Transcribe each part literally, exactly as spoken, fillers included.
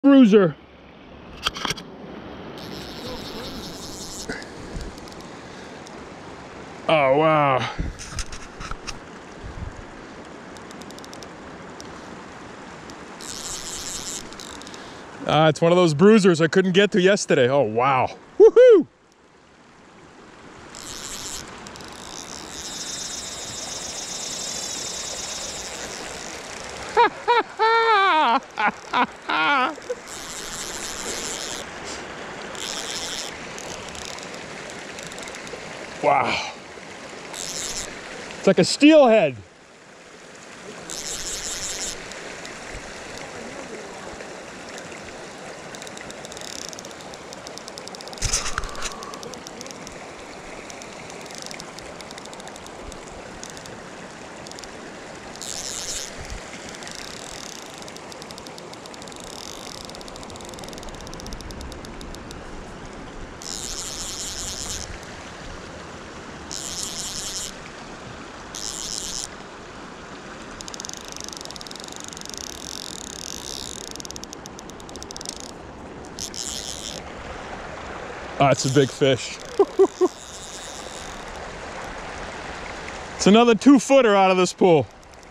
Bruiser. Oh, wow. Uh, it's one of those bruisers I couldn't get to yesterday. Oh, wow. Woohoo! Wow. It's like a steelhead. Oh, it's a big fish. It's another two footer out of this pool.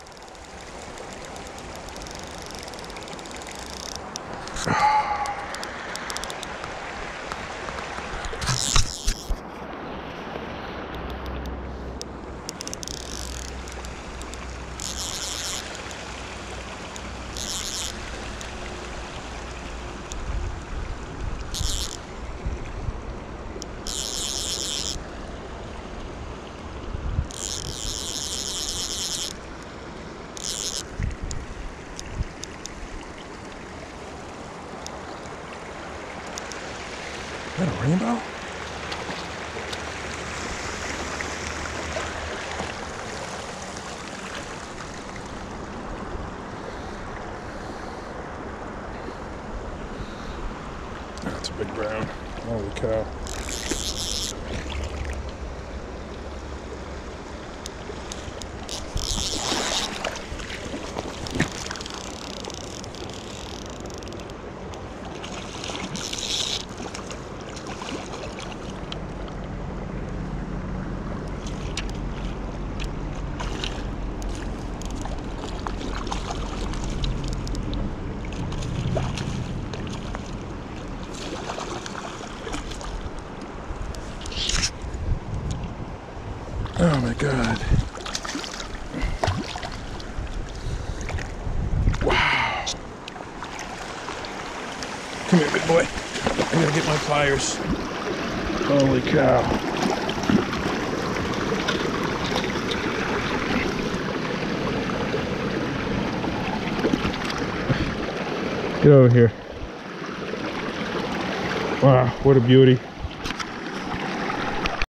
Is that a rainbow? That's a big brown. Holy cow. Oh my God. Wow. Come here, big boy. I gotta get my pliers. Holy cow. Get over here. Wow, what a beauty.